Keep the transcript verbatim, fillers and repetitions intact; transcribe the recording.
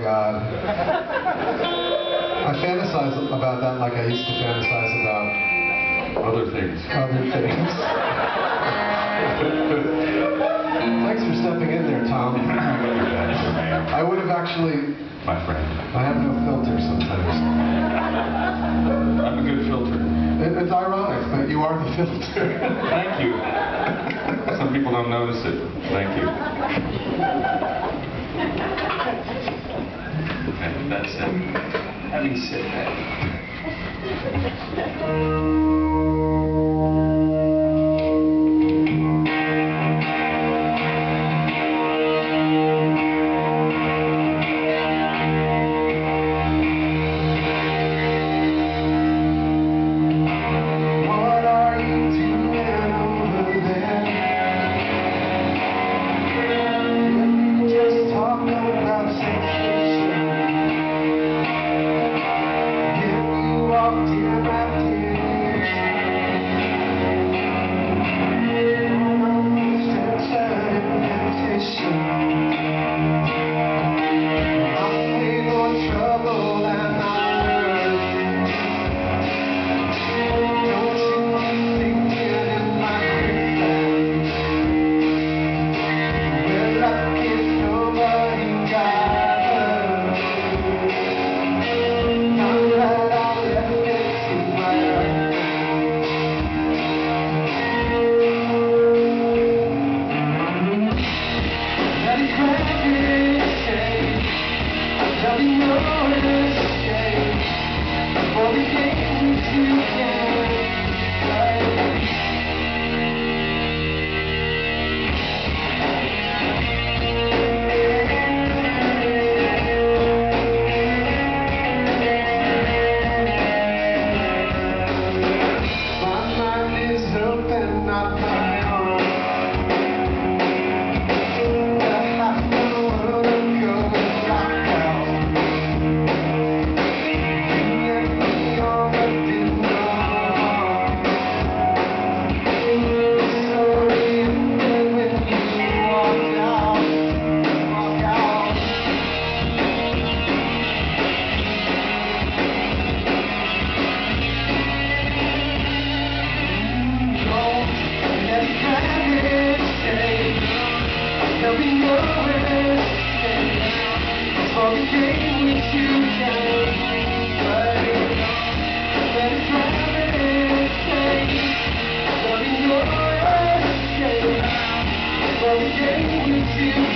God. I fantasize about that like I used to fantasize about Other things. other things. Thanks for stepping in there, Tom. I would have actually... My friend. I have no filter sometimes. I'm a good filter. It, it's ironic, but you are the filter. Thank you. Some people don't notice it. Thank you. And that's it. Having said that. Well, the game with you.